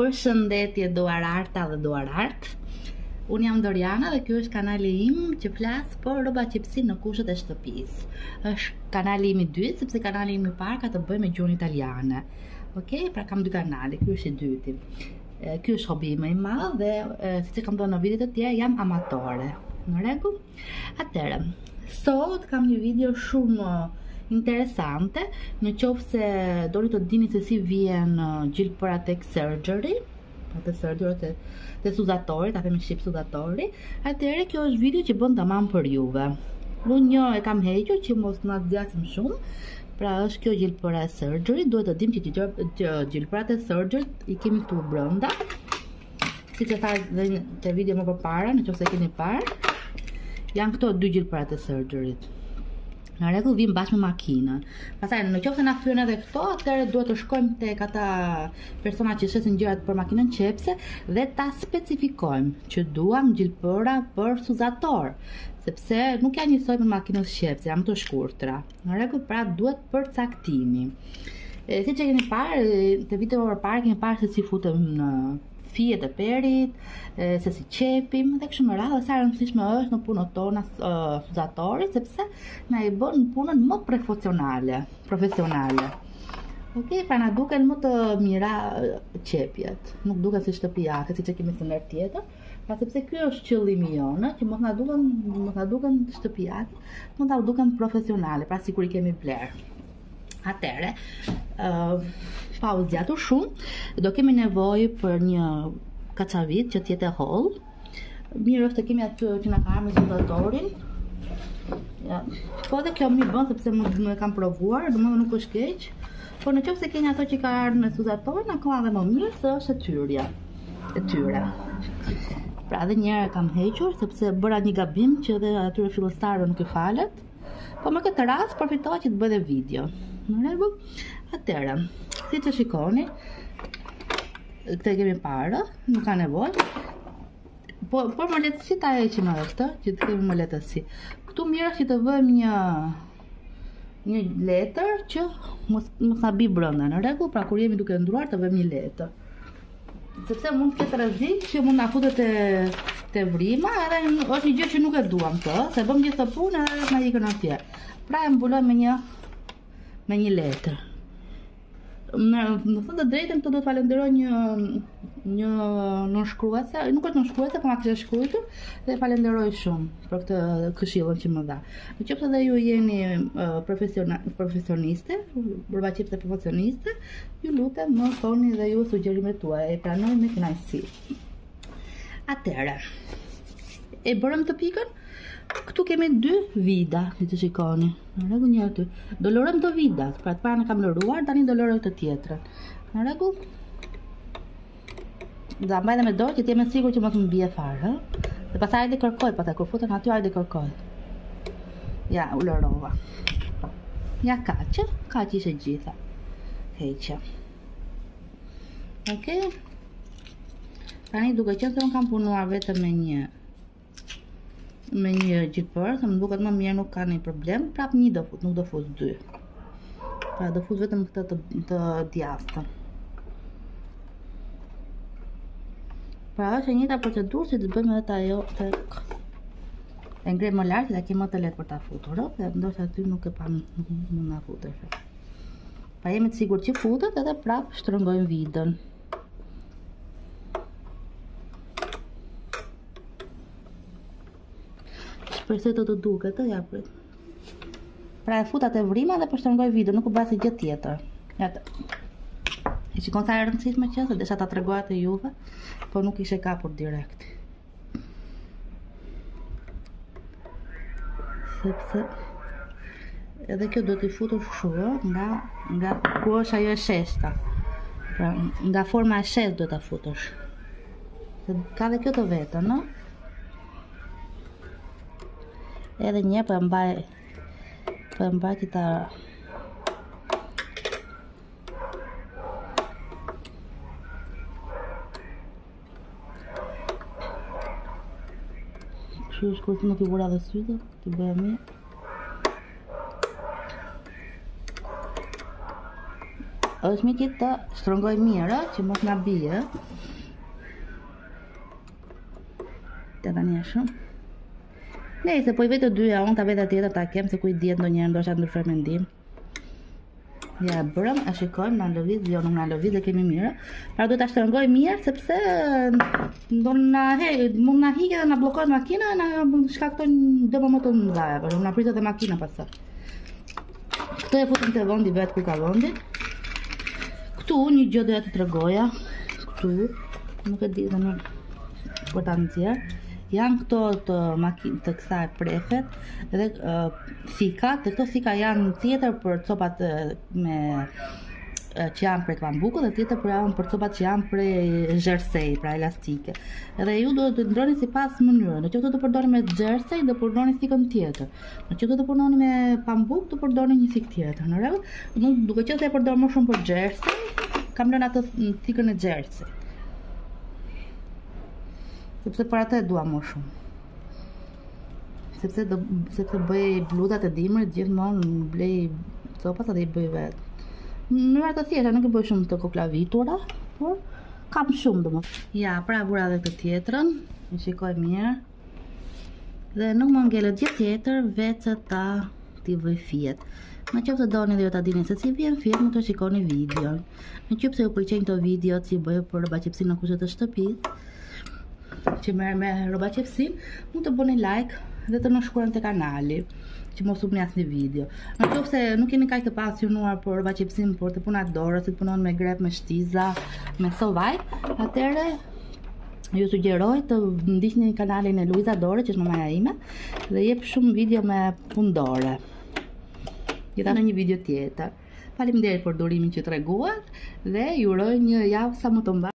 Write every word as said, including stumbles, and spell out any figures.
Përshëndetje duararta dhe duarart. Unë jam Doriana dhe ky është kanali im që flas për rroba qepsi në kushtet e shtëpisë. Është kanali im i dytë sepse kanali im i parë ka të bëjë me gjuhën italiane. Okej, pra kam dy kanale, ky është i dyti. Ky është hobi më i madh dhe siç e kam thënë në videot e tjera jam amatore. Në rregull? Atëherë, sot kam një video shumë interesante, në qoftë se doni të dini se si vjen gjilpëra tek surgery, atë surgery te te suzatori, ta themi shqip suzatori, atëherë kjo është video që bën tamam për juve. Unë një e kam hequr që mos na zgjasim shumë. Pra është kjo gjilpëra e surgery, duhet të dim që gjilpërat e surgery i kemi këtu brenda. Siç e thash edhe te video më përpara, nëse e keni parë, janë këto dy gjilpërat e surgeryt. Në rregull, vim bashkë me makinën. Pastaj nëse na thyen edhe këto, atëherë duhet të shkojmë tek ata persona që shesin gjërat për makinën qepse dhe ta specifikojmë që duam gjilpëra për suzator, sepse nuk janë njësoj me makinës qepse, janë të shkurtra. Në rregull, pra duhet përcaktimi. E, siç e keni parë, te video përpara keni parë se si futem në fijet e perit, se si qepim dhe kështu me radhë, sa e rëndësishme është në punën tona uh, suzatori, sepse na i bën punën më profesionale, profesionale. Okej, pra na duken më të mira qepjet, nuk duken si shtëpiake, siç e kemi thënë herë tjetër, pra sepse ky është qëllimi jonë, që mos na duken, mos na duken shtëpiake, mos na duken profesionale, pra sikur i kemi bler. Atëre, uh, pa u zgjatur shumë, do kemi nevojë për një kaçavit që të jetë holl. Mirë është të kemi aty që na ka ardhur me suzatorin. Ja, po dhe kjo më bën sepse më, më kam provuar, domethënë nuk është keq. Por nëse keni ato që ka ardhur me suzatorin, akoma edhe më mirë se është e tyrja. E tyra. Pra edhe një herë kam hequr sepse bëra një gabim që edhe atyre fillestarëve nuk i falet. Po me këtë rast përfitova që të bëj dhe video. Në rregull? Atëherë, siç e shikoni, këtë kemi parë, nuk ka nevojë. Po, por më lehtësi ta heqim edhe këtë, që të kemi më lehtësi. Këtu mirë është që të vëmë një një letër që mos mos na bi brenda, në rregull, pra kur jemi duke ndruar të vëmë një letër. Sepse mund të ketë rrezik që mund na futet te te vrima, edhe është një gjë që nuk e duam këtë, se bëm gjithë këtë punë edhe na ikën atje. Pra e mbulojmë me një me një letër. Në thënë të drejtën, të do të falenderoj një një nënshkruese, nuk është nënshkruese, po ma kishte shkruar dhe falenderoj shumë për këtë këshillën që më dha. Nëse edhe ju jeni uh, profesioniste, rroba qepse profesioniste, ju lutem më thoni dhe ju sugjerimet tuaja, e pranoj me kënaqësi. Atëherë, e bërëm të pikën. Këtu kemi dy vida, si të shikoni. Në rregull, një aty. Do lërojmë të vidat, pra të parën e kam lëruar, tani do lëroj të tjetrën. Në rregull? Da mbaj dhe me dorë që të jemi sigur që mos më bie fare, ë? Dhe pastaj hajde kërkoj, pastaj kur futen aty hajde kërkoj. Ja, u lërova. Ja kaq, kaq ishte gjitha. Heqja. Okej? Tani duke qenë se unë kam punuar vetëm me një me një gjilpër, se më duket më mirë, nuk ka një problem, prap një do fut, nuk do fut dy. Pra do fut vetëm këtë të, të djastën. Pra është e njëjta procedurë që të bëjmë edhe ta ajo tek e ngrej më lart, ta kemi më të lehtë për ta futur, ëh, ndoshta aty nuk e pa nuk mund na futesh. Pa jemi të sigurt që futet, edhe prap shtrëngojmë vidën. Përse të të duket, të japrit. Pra e futat e vrima dhe përshtrëngoj video, nuk u basi gjë tjetër. Jate. E shikon sa e rëndësishme që se desha ta tregoja te juve, por nuk ishe kapur direkt. Sepse edhe kjo do t'i futur shumë nga nga ku është ajo e sheshta. Pra nga forma e sheshtë do ta futosh. Se ka dhe kjo të vetën, no? Edhe një për mbaj për mbaj që ta kështu është kur nuk i vura dhe sytë, të bëja mirë. është mi qitë të shtrëngoj mirë, që mos nga bie. Të tani e shumë. Nej, se po i vetë të dyja, unë ta vetë tjetër ta kem, se ku i djetë ndo njerë, ndo shatë ndryshoj mendim. Ja, bërëm, e shikojmë, nga lëviz, jo nuk nga lëviz, dhe kemi mirë. Pra duhet ta shtrëngoj mirë, sepse do na he, mund na hike dhe na blokojnë makina, na shkaktojnë dëme më të mëdha, por na pritet dhe makina pastaj. Këtë e futim te vendi vet ku ka vendi. Këtu një gjë doja të tregoja. Këtu, nuk e di dhe nuk për ta nxjerr. Janë këto të makinë të kësaj prefet dhe uh, thikat, dhe këto thika janë tjetër për copat uh, me uh, që janë prej bambukut dhe tjetër për janë për copat që janë prej jersey, pra elastike. Edhe ju duhet të ndroni sipas mënyrës. Nëse do të përdorni me jersey, do përdorni thikën tjetër. Nëse do të punoni me pambuk, do përdorni një thikë tjetër. Në rregull? Nuk duke qenë se e përdor më shumë për jersey, kam lënë atë thikën e jersey. Sepse për atë e dua më shumë. Sepse do sepse bëj bludat e dimrit gjithmonë blej copat dhe i bëj vetë. Në mënyrë të thjeshta, nuk i bëj shumë të koklavitura, por kam shumë domosdoshmë. Ja, pra vura edhe këtë tjetrën, e shikoj mirë. Dhe nuk më ngelet gjë tjetër veç ta t'i bëj fjet. Në qoftë të doni dhe jo ta dini se si vjen fjet, mund të shikoni videon. Në qoftë se ju pëlqejnë këto videot që i bëj për rroba-qepsi në kushtet të shtëpisë, që merr me rroba-qepsin, mund të bëni like dhe të na shkruani te kanali, që mos humbni asnjë video. Në qoftë se nuk jeni kaq të pasionuar për rroba-qepsin, por të punat dorë, si të punon me grep, me shtiza, me sovaj, atëherë ju sugjeroj të ndiqni kanalin e Luiza Dore, që është mamaja ime, dhe jep shumë video me punë dore. Gjithashtu në një video tjetër. Faleminderit për durimin që treguat dhe ju uroj një javë sa më të mbar.